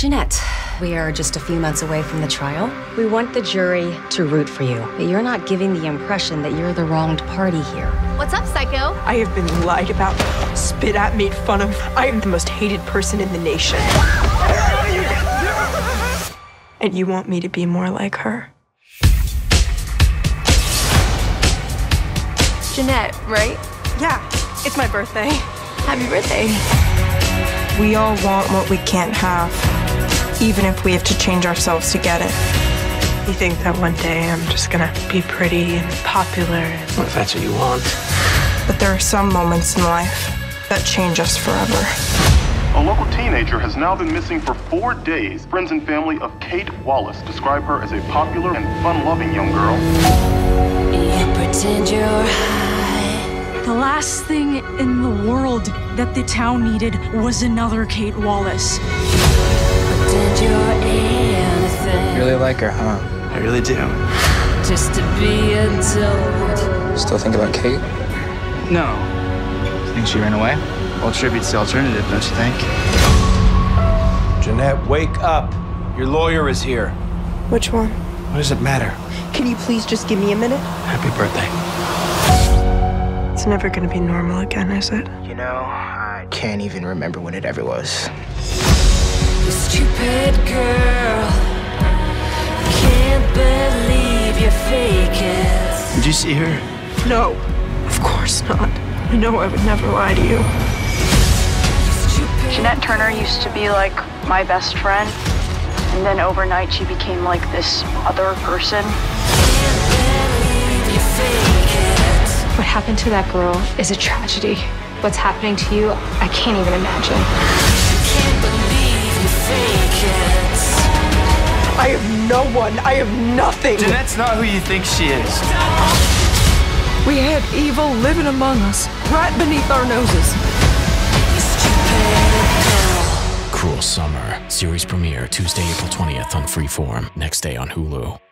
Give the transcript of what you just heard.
Jeanette, we are just a few months away from the trial. We want the jury to root for you, but you're not giving the impression that you're the wronged party here. What's up, Psycho? I have been lied about, spit at, made fun of. I am the most hated person in the nation. And you want me to be more like her? Jeanette, right? Yeah, it's my birthday. Happy birthday. We all want what we can't have, even if we have to change ourselves to get it. You think that one day I'm just gonna be pretty and popular? Well, if that's what you want. But there are some moments in life that change us forever. A local teenager has now been missing for 4 days. Friends and family of Kate Wallace describe her as a popular and fun-loving young girl. You pretend you're high. The last thing in the world that the town needed was another Kate Wallace. Pretend you're anything. You really like her, huh? I really do. Just to be adored. Still think about Kate? No. Think she ran away? Well, tribute's the alternative, don't you think? Jeanette, wake up. Your lawyer is here. Which one? What does it matter? Can you please just give me a minute? Happy birthday. It's never gonna be normal again, is it? You know, I can't even remember when it ever was. You stupid girl. Can't believe you're faking. Did you see her? No, of course not. I know I would never lie to you. Jeanette Turner used to be like my best friend, and then overnight she became like this other person. What happened to that girl is a tragedy. What's happening to you, I can't even imagine. I have no one. I have nothing. Jeanette's not who you think she is. We had evil living among us, right beneath our noses. Cruel Summer. Series premiere Tuesday, April 20th on Freeform. Next day on Hulu.